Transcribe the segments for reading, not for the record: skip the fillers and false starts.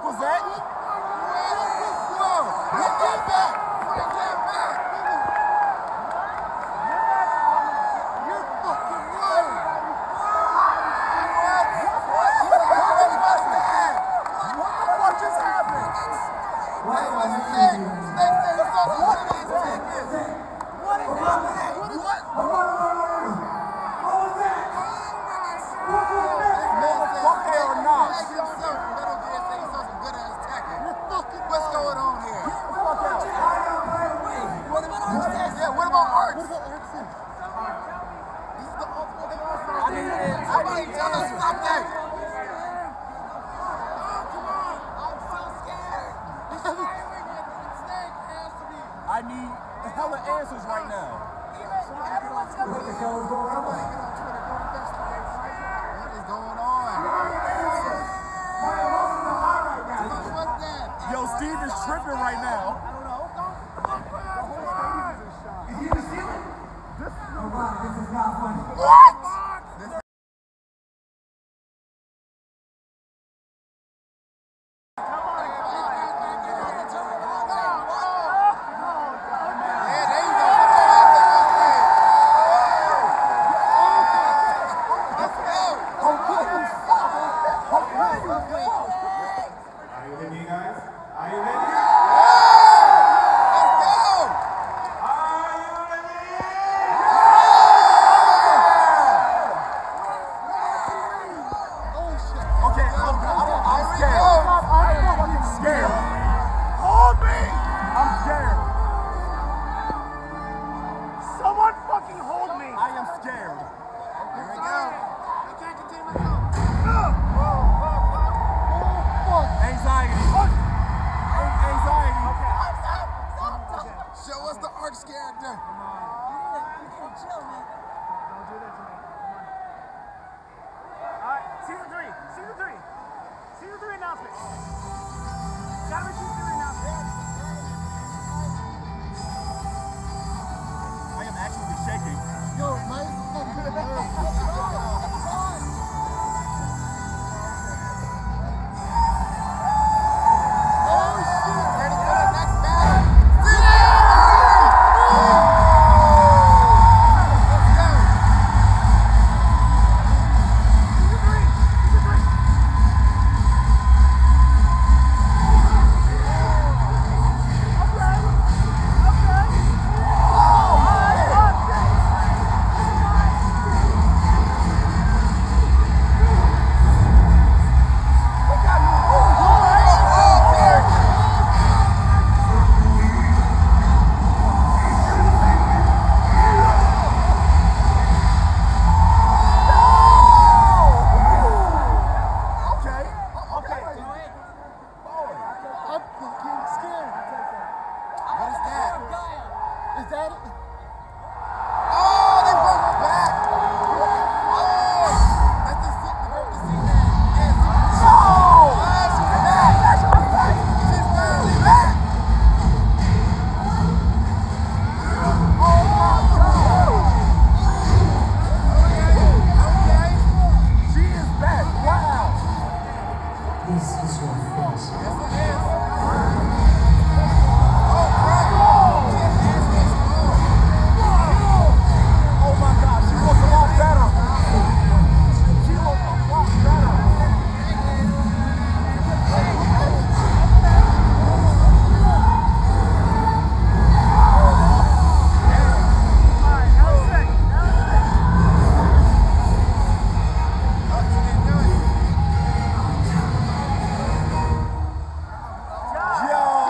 was that? Whoa! Get that back! Bring that back! You're fucking lying! What the fuck just happened? What was Snake? Snake said he saw some shit in his tickets. What is happening? What? Okay or not? What's going on here? Fuck out. What about Arts? Yeah, what about Arts? This is the ultimate offense. Somebody tell us something. Come on. I'm so scared. I need hella answers right now. Everyone's going to get on Twitter. Go investigate. What is going on? What's that? Yo, Steve is tripping right now. I don't know. What? Yo!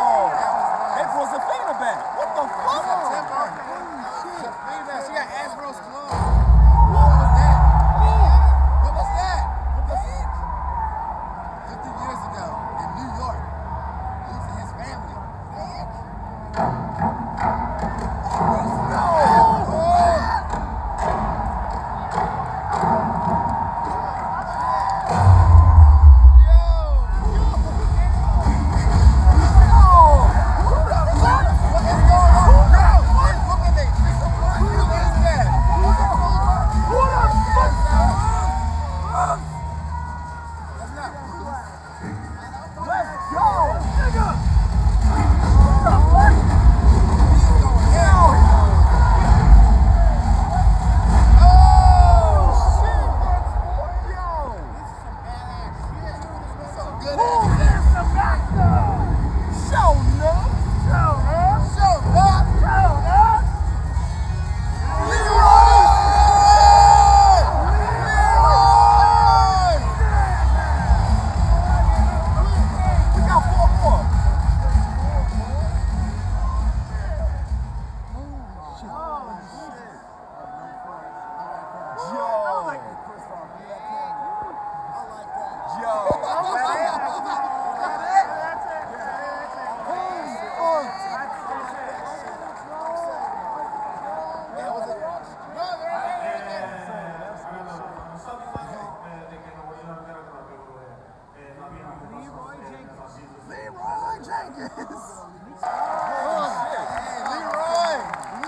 Leroy!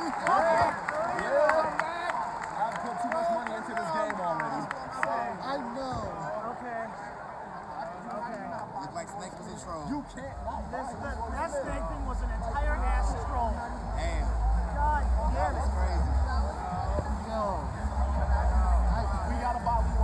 I've put too much money into this game already. I know. Okay. Looked like Snake was in troll. You can't not That snake thing was an entire ass troll. Damn. God damn That's it. crazy. We gotta buy